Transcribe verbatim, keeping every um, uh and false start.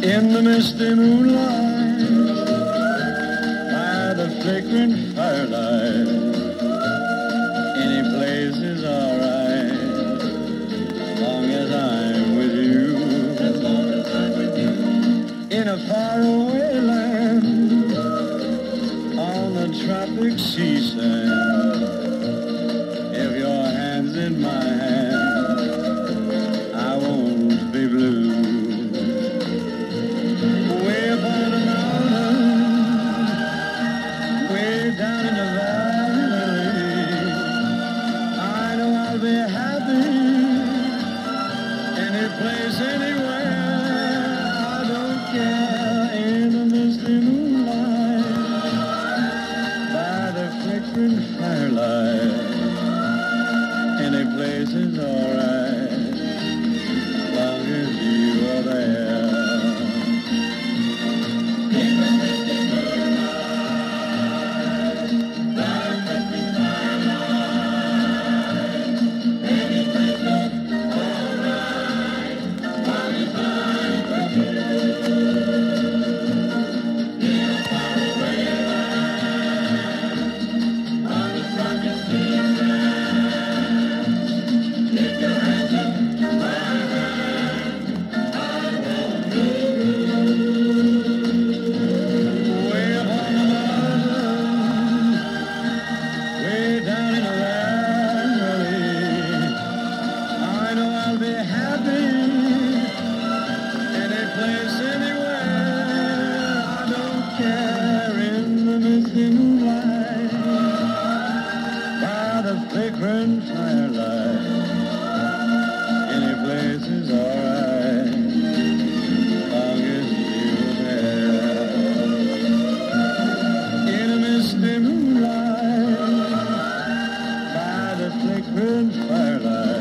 in the misty moonlight, by the flickering firelight. Any place is alright, as long as I'm with you. As long as I'm with you. In a faraway land, on the tropic seasand, if your hand's in my hand, I won't be blue. Way up on the mountain, way down in the valley, I know I'll be happy any place, anywhere. I don't care. In the misty moonlight, by the flickering firelight, any place is alright, as long as you are there. In the misty moonlight, by the flickering firelight, any place is alright, as long as I'm with you. In a faraway land, on the tropic seasand, if your hands in my hand, I won't be blue. Way up on the mountain, way down in the valley, I know I'll be happy any place, anywhere. I don't care. In the misty moonlight, by the flickering firelight, any place is alright, as long as you're there. In a misty moonlight, by the flickering firelight,